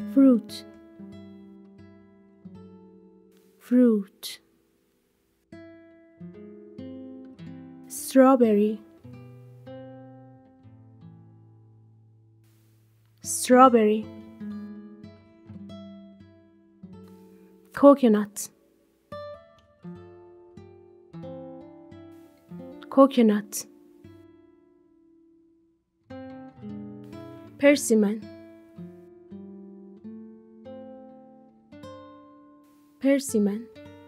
fruit, fruit. Strawberry, strawberry. Coconut, coconut. Persimmon, persimmon.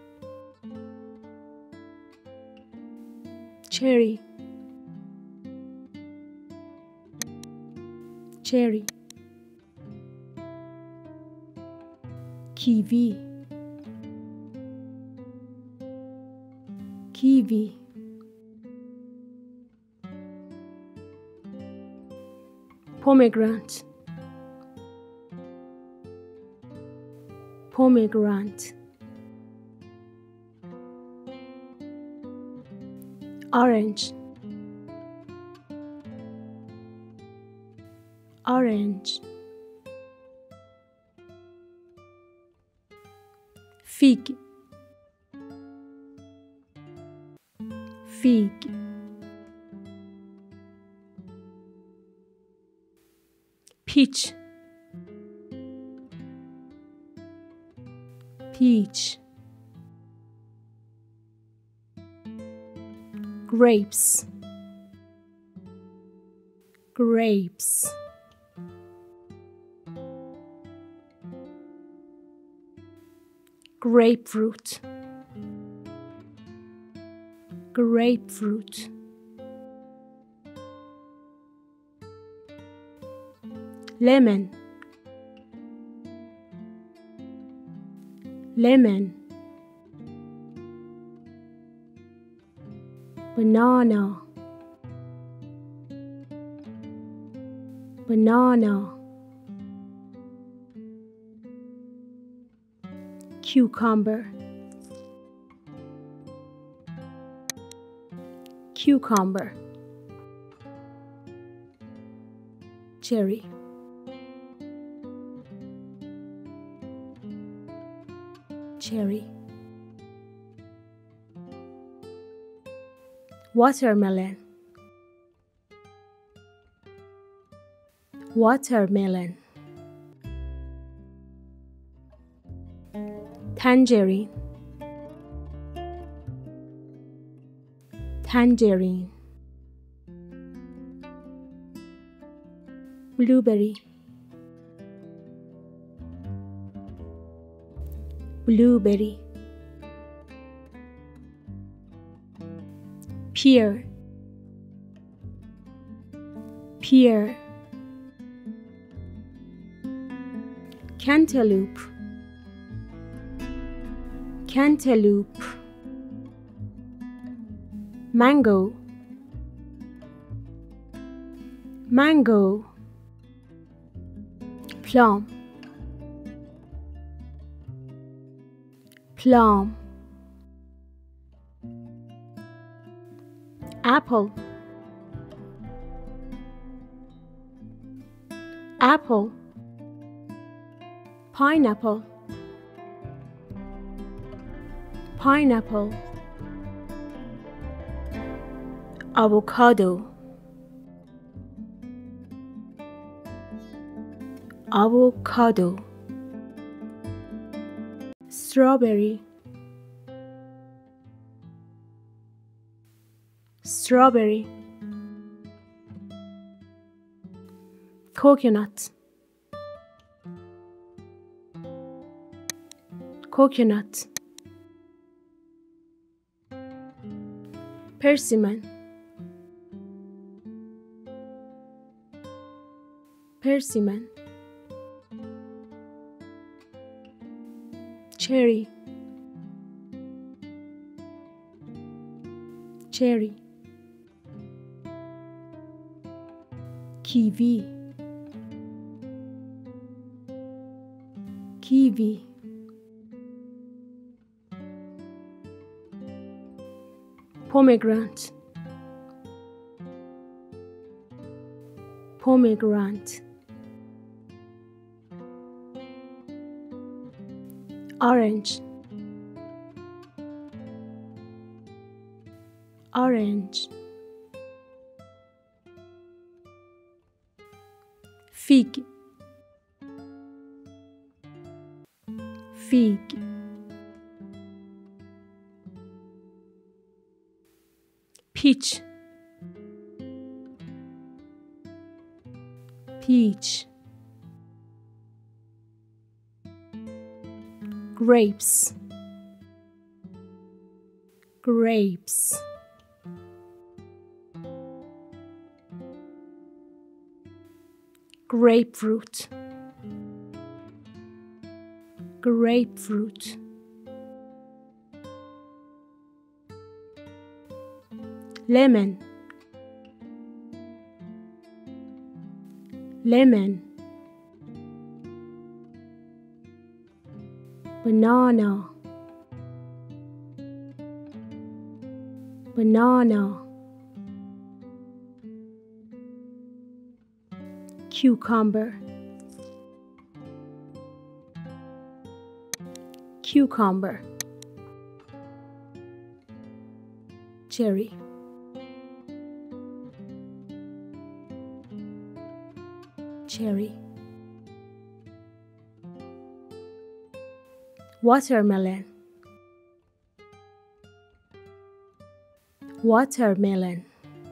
Cherry, cherry. Kiwi, kiwi. Pomegranate, pomegranate. Orange, orange. Fig, fig. Peach, peach. Grapes, grapes. Grapefruit, grapefruit. Lemon, lemon. Banana, banana. Cucumber, cucumber. Cherry, cherry. Watermelon, watermelon. Tangerine, tangerine. Blueberry, blueberry. Pear, pear. Cantaloupe, cantaloupe. Mango, mango. Plum, plum. Apple, apple. Pineapple, pineapple. Avocado, avocado. Strawberry, strawberry. Coconut, coconut. Persimmon, persimmon. Cherry, cherry. Kiwi, kiwi. Pomegranate, pomegranate. orange, orange. Fig, fig. Peach, peach. Grapes, grapes. Grapefruit, grapefruit. Lemon, lemon. Banana, banana. Cucumber, cucumber. Cherry, cherry. Watermelon, watermelon.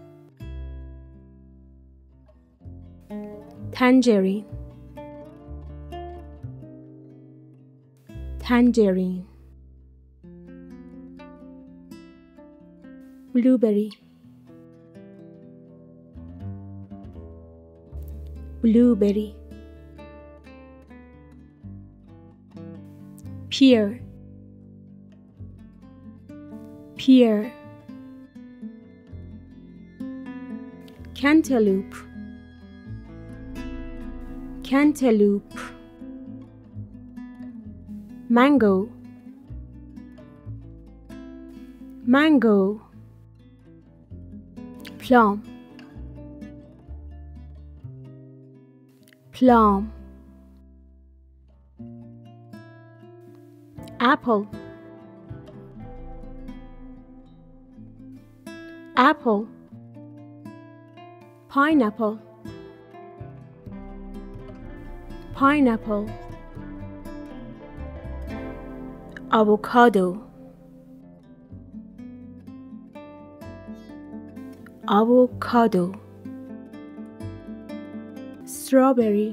Tangerine, tangerine. Blueberry, blueberry. Pear, pear. Cantaloupe, cantaloupe. Mango, mango. Plum, plum. Apple, apple. Pineapple, pineapple. Avocado, avocado. Strawberry,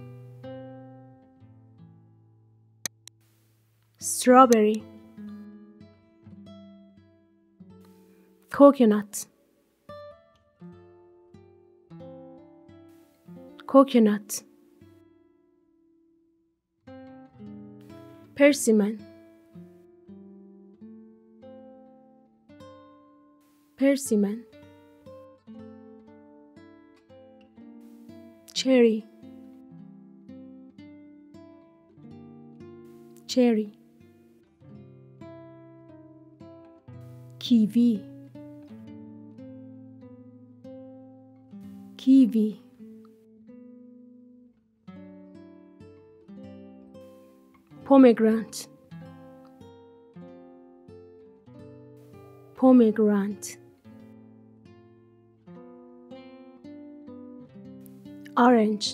strawberry. Coconut, coconut. Persimmon, persimmon. Cherry, cherry. Kiwi, kiwi. Pomegranate, pomegranate. Orange,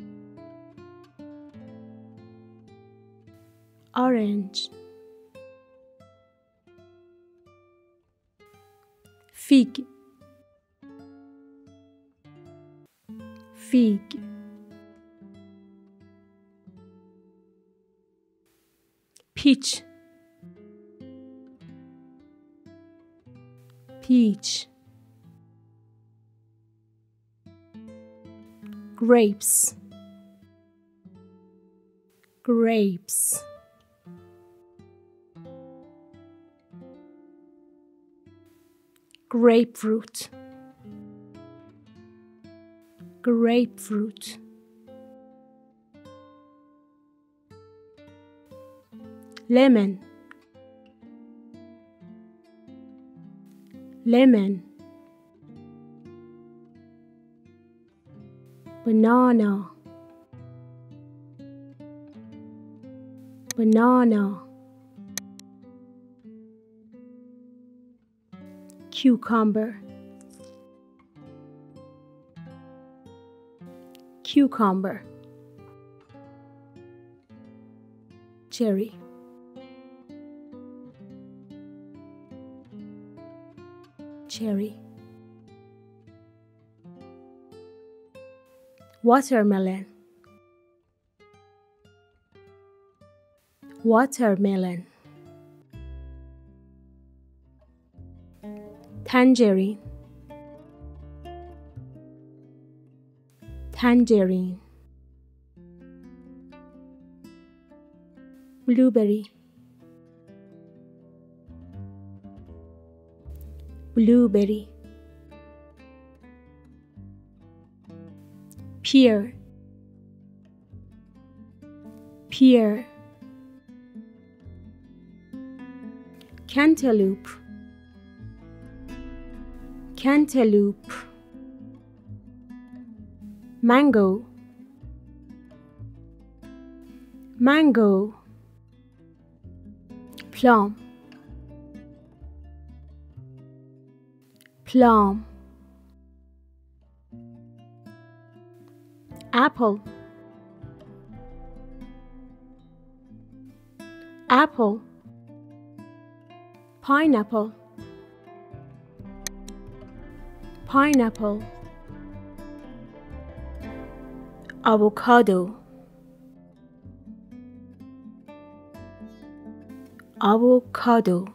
orange. Fig, fig. Peach, peach. Grapes, grapes. Grapefruit, grapefruit. Lemon, lemon. Banana, banana. cucumber, cucumber. Cherry, cherry. Watermelon, watermelon. Tangerine, tangerine. Blueberry, blueberry. Pear, pear. Cantaloupe, cantaloupe. Mango, mango. Plum, plum. Apple, apple. Pineapple, pineapple. Avocado, avocado.